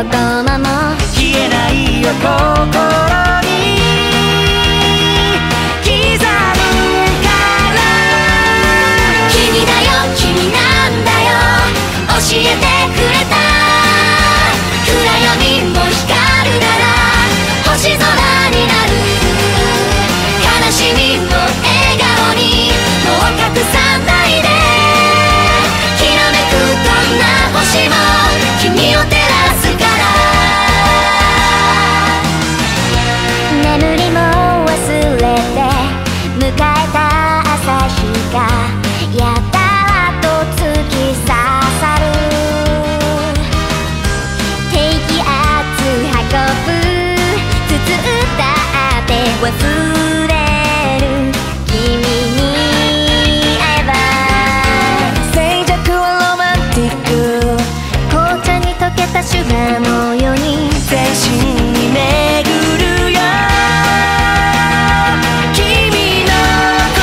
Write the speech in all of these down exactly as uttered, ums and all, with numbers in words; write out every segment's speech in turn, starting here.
言葉も消えないよ心に刻むから君だよ君なんだよ教えてくれた暗闇も光るなら星空になる悲しみも笑顔にもう隠さないできらめくどんな星も君を照らすから眠りも忘れて迎えた朝日がやたらと突き刺さる低気圧運ぶ包ったって忘れる君に会えば静寂はロマンティック紅茶に溶けたシュガーのように全身に巡るよ君の声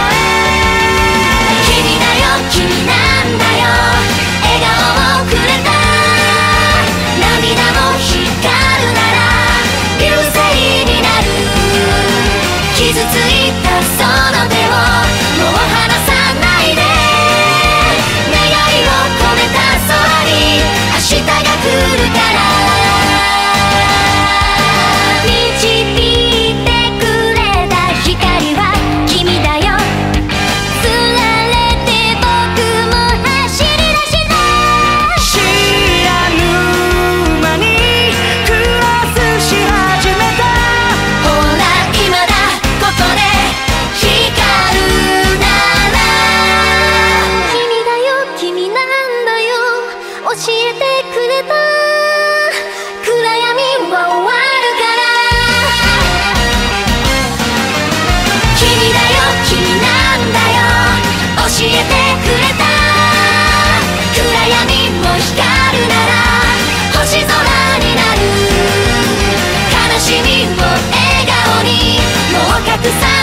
君だよ君なんだよ笑顔をくれた涙も光るなら流星になる傷ついたその手をもう離さないで願いを込めた空に明日が来るから導いてくれた光は君だよつられて僕も走り出した知らぬ間にクロスし始めたほら今だここで光るなら君だよ君なんだよ教えてくれた暗闇は終わるから君だよ君なんだよ教えてくれた暗闇も光るなら星空になる悲しみも笑顔にもう隠さ